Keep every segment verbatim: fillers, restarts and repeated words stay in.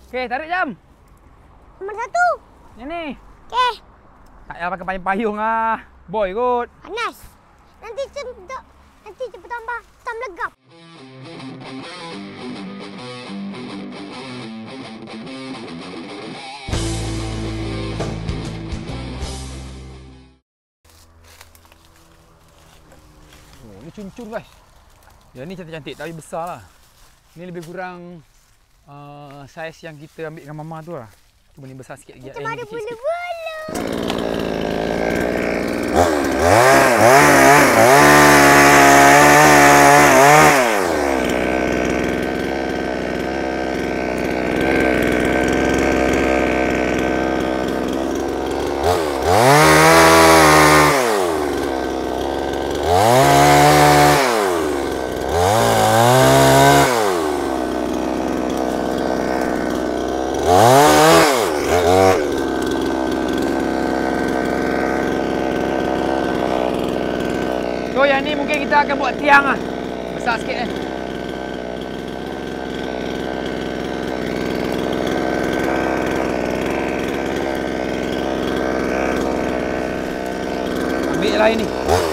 Okey, tarik jam. Nombor satu. Yang ni. Okey. Tak payah pakai payung-payung ah. Boy kot. Panas. Nanti cepat nanti cepat tambah tam legap. Oh, ni cun-cun guys. Yang ni cantik-cantik tapi besar lah. Ni lebih kurang uh, saiz yang kita ambil dengan mama tu lah. Cuma ni besar sikit lagi. Macam ada bulu-bulu. So yang ni mungkin kita akan buat tiang lah. Besar sikit kan. Ambil yang lain ni.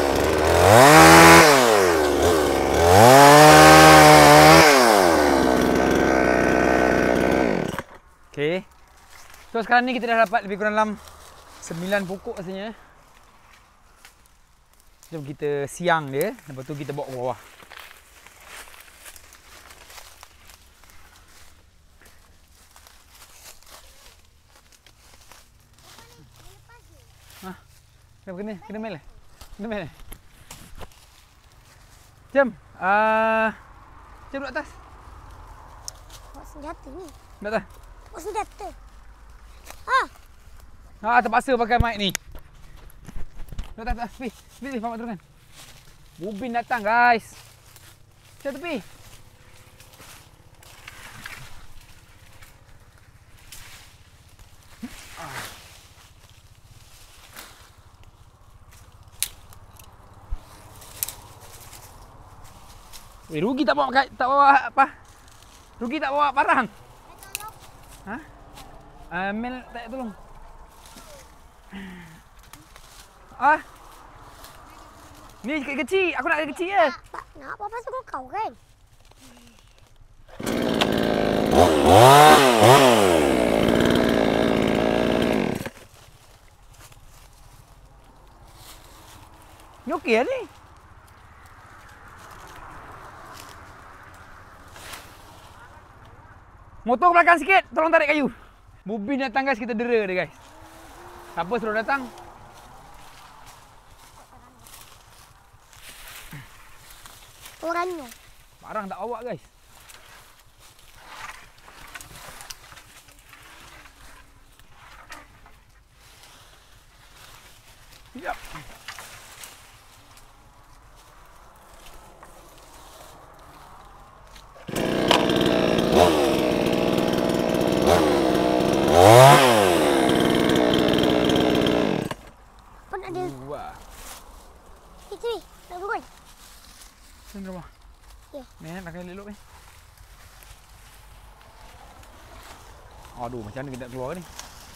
Okey. So sekarang ni kita dah dapat lebih kurang dalam sembilan pokok rasanya. Jom kita siang dia, lepas tu kita bawa ke bawah. Hah? Kenapa kena? Kena mel eh? Kena mel eh? Jom. Uh, jom duduk atas. Bawa senjata ni. Duduk atas. Bawa senjata. Ha. Ha, terpaksa pakai mic ni. Duduk atas, atas. Tepi. Tepi, Fahamad turunkan. Ubin datang, guys. Cik tepi. Eh, rugi tak bawa tak bawa apa? Rugi tak bawa barang. Ha? Uh, Mel tak payah tolong. Ah. Ni kecil, aku nak kecil je. Tak nak apa-apa suruh kau kan. Ni okey lah ni. Motor ke belakang sikit, tolong tarik kayu. Mubin datang guys, kita dera dia guys. Siapa suruh datang? Orangnya. Barang tak bawa guys. Yap. Apa nak dia? Wah. Itu ni, nak turun. Sini rumah. Ya. Ni nak kena elok ni. Aduh, macam mana kita nak keluar ni?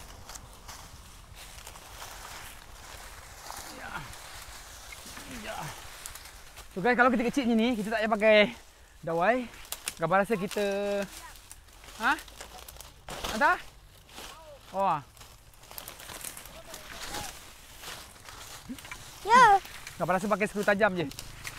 Ya. Ya. So guys, kalau kita kecil macam ni, kita tak payah pakai dawai. Gambar rasa kita Ha? Ada? Oh. Ya. Gambar rasa pakai skru tajam je.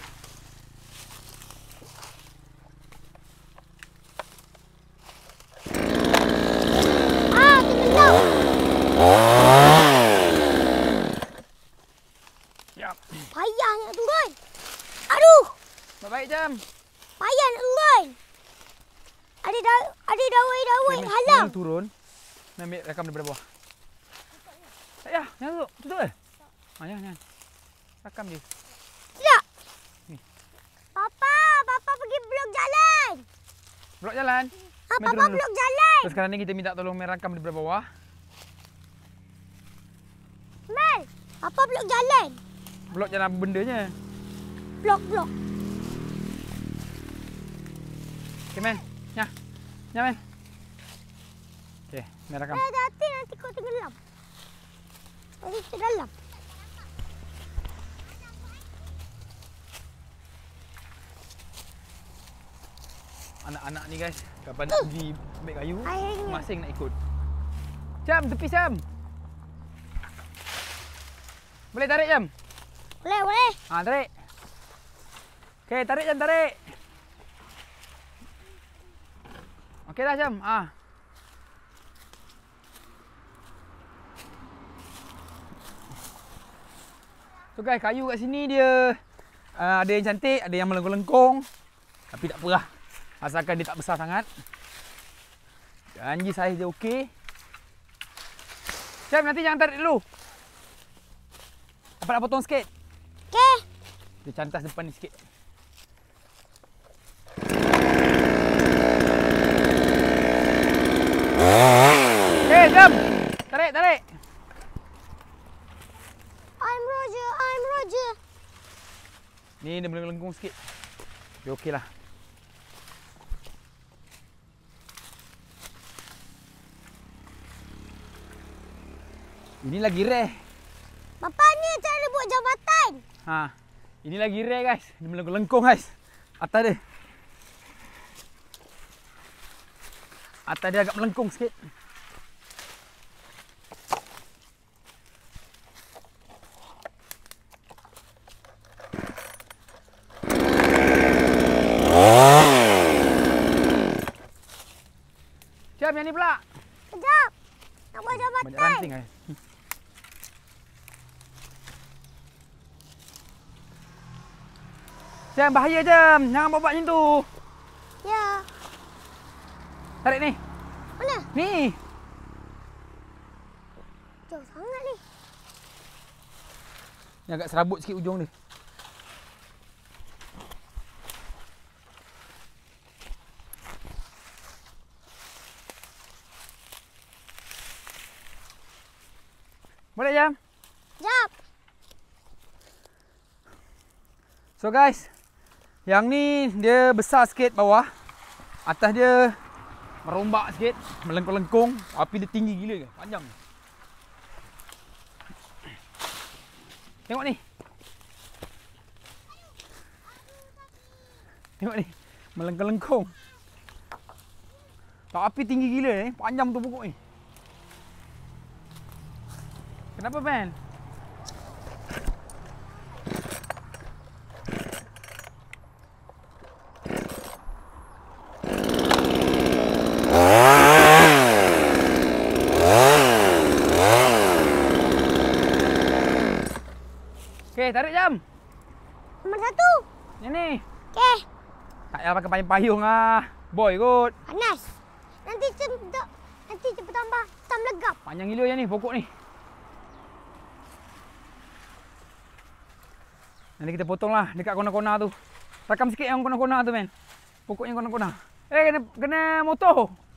Payah nak turun. Aduh. Baik jam. Payah nak turun. Ada da ada dawai-dawai Okay, halang. Mel turun. Mel ambil rakam daripada bawah. Tak payah. Jangan tutup. Tutup ke? Ha, jangan, jangan. Rakam je. Tidak. Ni. Papa, Papa pergi blok jalan. Blok jalan. Ha, Mel Papa turun dulu. blok jalan. So, sekarang ni kita minta tolong Mel rakam daripada bawah. Mel, Papa blok jalan. Blok jalan apa bendanya. Blok-blok. Okay, Mel. Nyah. Nyah, Mel. Okey, ni rakam. Eh, hati nanti kau tenggelam. Nanti terdalam. Anak-anak ni guys, kapan nak pergi ambil kayu, Airnya. masing nak ikut. Jam, tepi Jam. Boleh tarik Jam? Boleh, boleh. Ha, tarik. Okey, tarik Jam, tarik. Okey dah Jam. Ha. So guys, kayu kat sini dia uh, ada yang cantik, ada yang melengkung-lengkung. Tapi tak apa lah. Asalkan dia tak besar sangat. Janji saiz dia okey. Jam, nanti jangan tarik dulu. Apa nak potong sikit? Okey. Dia cantas depan ni sikit. Okey, Jam. Tarik, tarik. I'm Roger, I'm Roger. Ni dia melengkung sikit. Dia okey lah. Ini lagi rare. Bapaknya cara buat jabatan. Ha. Ini lagi rare guys. Dia melengkung guys. Atas dia. Atas dia agak melengkung sikit. Jam yang ni pula. Kejap. Nak buat jabatan. Banyak ranting guys. Jam, bahaya Jam. Jangan buat macam tu. Ya. Tarik ni. Mana? Ni. Jauh sangat ni. Ni agak serabut sikit ujung dia. Boleh Jam? Jap. So guys, yang ni dia besar sikit bawah. Atas dia merombak sikit, melengkung-lengkung. Api dia tinggi gila, panjang. Tengok ni. Tengok ni, melengkung-lengkung. Tak, api tinggi gila ni, panjang tu pokok ni. Kenapa Ben? Okey, tarik Jam. Nombor satu. Yang ni. Okey. Tak payah pakai payung-payung ah. Boy kot. Panas. Nanti cepat nanti cepat tambah tam legap. Panjang gila yang ni pokok ni. Nanti kita potong lah dekat kona-kona tu. Rakam sikit yang kona-kona tu men. Pokok yang kona-kona. Eh kena kena motor.